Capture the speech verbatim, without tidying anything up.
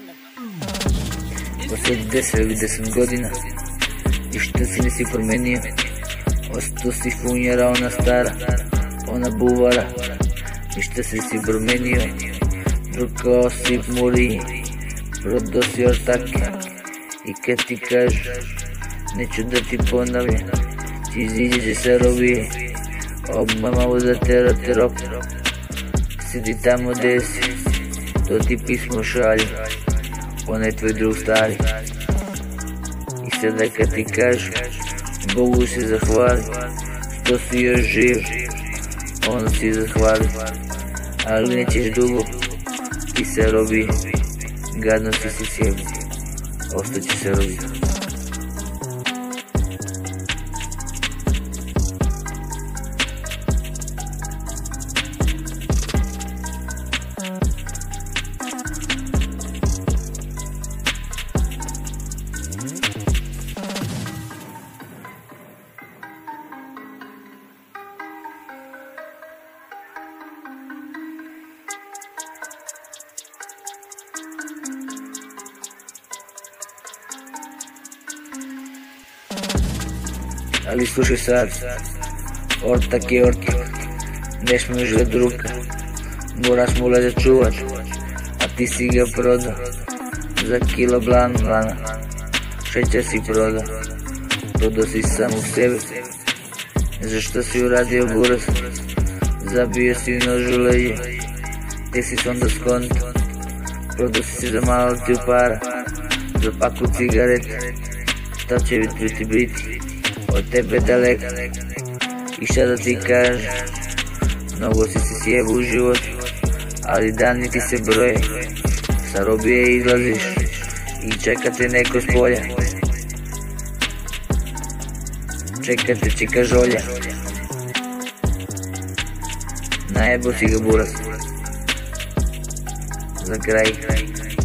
Poslije deset ili deset godina ništa si nisi promenio. Ostao si funjera, ona stara, ona buvara. Ništa si si promenio. Drukao si muri, prodao si ortake. I kad ti kažu neću da ti ponavljam, ti iziđe se robije, odmah malo da te rate rok. Sidi tamo gde si, to ti pismo šalje, onaj tvoj drug stari. I sada kad ti kažu Bogu se zahvali, što si još živ, onda si zahvali. Ali nećeš dugo, ti se robi, gadno si si sjebi, ostaće se robi. Ali slušaj sad, ortak je ortak, ne smiješ ga druga, moraš mu leđa čuvat, a ti si ga prodao, za kilo banana, šećer si prodao, prodao si sam u sebe, zašto si uradio buraz, zabio si nož u leđe, gdje si onda skonto, prodao si se za malo ti para, za paku cigareta, šta će biti biti? Od tebe daleko. I šta da ti kažem, mnogo si se sjebao u životu, ali dani ti se broje. Sa robije izlaziš i čeka te neko s polja, čeka te čeka žolja. Najebo si ga buraz. Za kraj